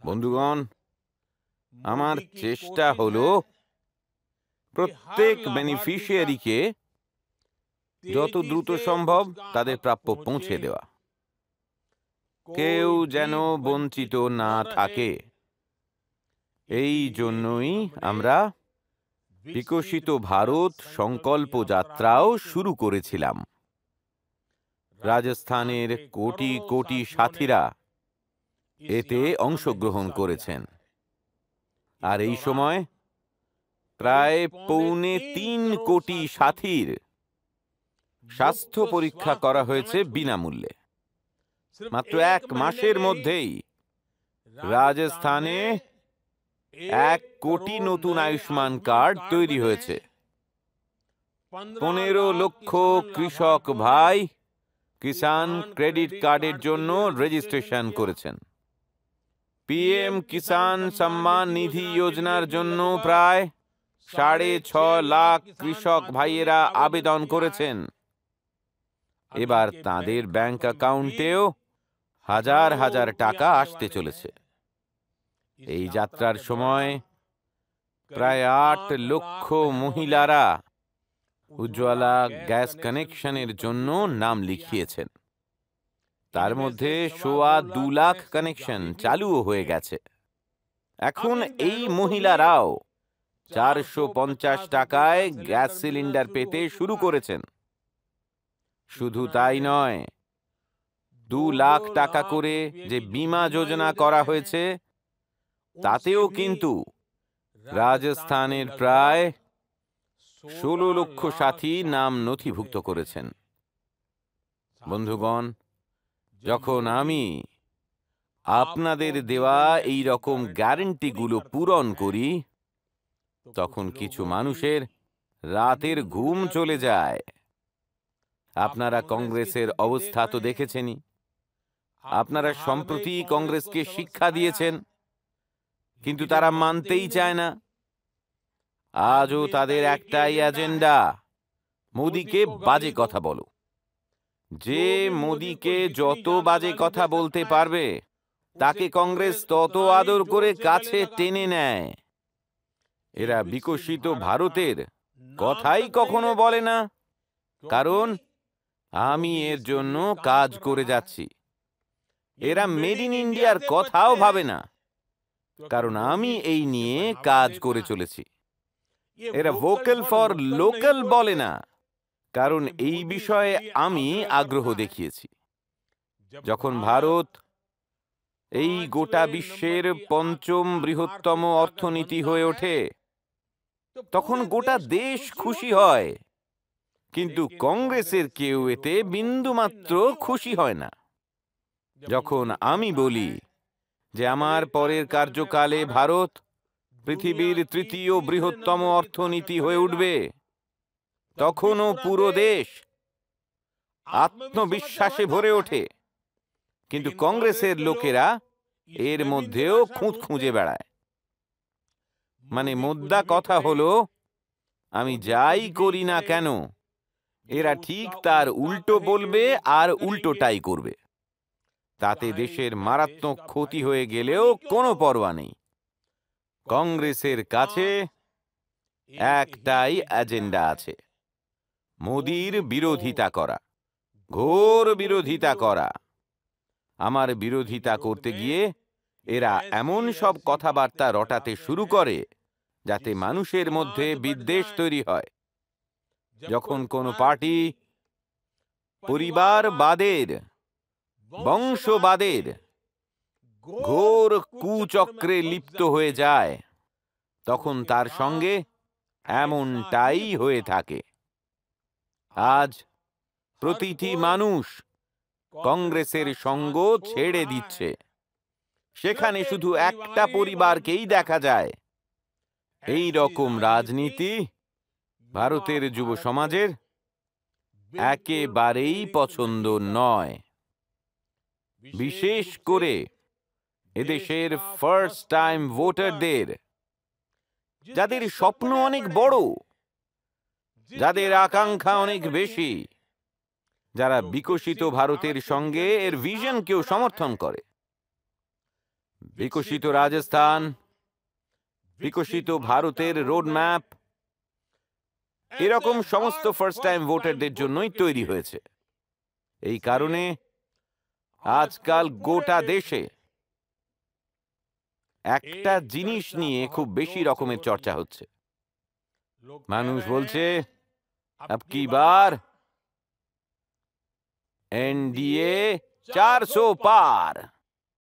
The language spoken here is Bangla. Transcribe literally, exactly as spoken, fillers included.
বন্ধুগণ, আমার চেষ্টা হলো প্রত্যেক বেনিফিশিয়ারিকে যত দ্রুত সম্ভব তাদের প্রাপ্য পৌঁছে দেওয়া, কেউ যেন বঞ্চিত না থাকে। এই জন্যই আমরা বিকশিত ভারত সংকল্প যাত্রাও শুরু করেছিলাম। রাজস্থানের কোটি কোটি সাথীরা এতে অংশগ্রহণ করেছেন, আর এই সময় প্রায় পৌনে তিন কোটি সাথীর স্বাস্থ্য পরীক্ষা করা হয়েছে বিনামূল্যে। মাত্র এক মাসের মধ্যেই রাজস্থানে এক কোটি নতুন আয়ুষ্মান কার্ড তৈরি হয়েছে। পনেরো লক্ষ কৃষক ভাই কিষাণ ক্রেডিট কার্ডের জন্য রেজিস্ট্রেশন করেছেন। পিএম কিষাণ সম্মান নিধি যোজনার জন্য প্রায় সাড়ে ছ লাখ কৃষক ভাইয়েরা আবেদন করেছেন। এবার তাদের ব্যাংক অ্যাকাউন্টেও হাজার হাজার টাকা আসতে চলেছে। এই যাত্রার সময় প্রায় আট লক্ষ মহিলারা উজ্জ্বলা গ্যাস কানেকশনের জন্য নাম লিখিয়েছেন। তার মধ্যে সোয়া দু লাখ কানেকশন চালুও হয়ে গেছে। এখন এই মহিলারাও চারশো পঞ্চাশ টাকায় গ্যাস সিলিন্ডার পেতে শুরু করেছেন। শুধু তাই নয়, দু লাখ টাকা করে যে বীমা যোজনা করা হয়েছে তাতেও কিন্তু রাজস্থানের প্রায় ষোলো লক্ষ সাথী নাম নথিভুক্ত করেছেন। বন্ধুগণ, যখন আমি আপনাদের দেওয়া এই রকম গ্যারান্টিগুলো পূরণ করি, তখন কিছু মানুষের রাতের ঘুম চলে যায়। আপনারা কংগ্রেসের অবস্থা তো দেখেছেনই। আপনারা সম্প্রতি কংগ্রেসকে শিক্ষা দিয়েছেন, কিন্তু তারা মানতেই চায় না। আজও তাদের একটাই এজেন্ডা, মোদিকে বাজে কথা বলো। যে মোদিকে যত বাজে কথা বলতে পারবে তাকে কংগ্রেস তত আদর করে কাছে টেনে নেয়। এরা বিকশিত ভারতের কথাই কখনো বলে না, কারণ আমি এর জন্য কাজ করে যাচ্ছি। এরা মেড ইন ইন্ডিয়ার কথাও ভাবে না, কারণ আমি এই নিয়ে কাজ করে চলেছি। এরা ভোকাল ফর লোকাল বলে না, কারণ এই বিষয়ে আমি আগ্রহ দেখিয়েছি। যখন ভারত এই গোটা বিশ্বের পঞ্চম বৃহত্তম অর্থনীতি হয়ে ওঠে, তখন গোটা দেশ খুশি হয়, কিন্তু কংগ্রেসের কেউ এতে বিন্দুমাত্র খুশি হয় না। যখন আমি বলি যে আমার পরের কার্যকালে ভারত পৃথিবীর তৃতীয় বৃহত্তম অর্থনীতি হয়ে উঠবে, তখনও পুরো দেশ আত্মবিশ্বাসে ভরে ওঠে। কিন্তু কংগ্রেসের লোকেরা এর মধ্যেও খুঁত খুঁজে বেড়ায়। মানে মোদ্দা কথা হলো, আমি যাই করি না কেন এরা ঠিক তার উল্টো বলবে আর উল্টোটাই করবে। তাতে দেশের মারাত্মক ক্ষতি হয়ে গেলেও কোনো পরোয়া নেই। কংগ্রেসের কাছে একটাই এজেন্ডা আছে, মোদির বিরোধিতা করা, ঘোর বিরোধিতা করা। আমার বিরোধিতা করতে গিয়ে এরা এমন সব কথাবার্তা রটাতে শুরু করে যাতে মানুষের মধ্যে বিদ্বেষ তৈরি হয়। যখন কোনো পার্টি পরিবারবাদের, বংশবাদের ঘোর কুচক্রে লিপ্ত হয়ে যায়, তখন তার সঙ্গে এমনটাই হয়ে থাকে। আজ প্রতিটি মানুষ কংগ্রেসের সঙ্গ ছেড়ে দিচ্ছে। সেখানে শুধু একটা পরিবারকেই দেখা যায়। এই রকম রাজনীতি ভারতের যুব সমাজের একেবারেই পছন্দ নয়। বিশেষ করে এদেশের ফার্স্ট টাইম ভোটারদের, যাদের স্বপ্ন অনেক বড়, যাদের আকাঙ্ক্ষা অনেক বেশি, যারা বিকশিত ভারতের সঙ্গে এর ভিশনকেও সমর্থন করে। বিকশিত রাজস্থান, বিকশিত ভারতের রোডম্যাপ এরকম সমস্ত ফার্স্ট টাইম ভোটারদের জন্যই তৈরি হয়েছে। এই কারণে আজকাল গোটা দেশে একটা জিনিস নিয়ে খুব বেশি রকমের চর্চা হচ্ছে। মানুষ বলছে अब की बार एनडीए चारसौ पार।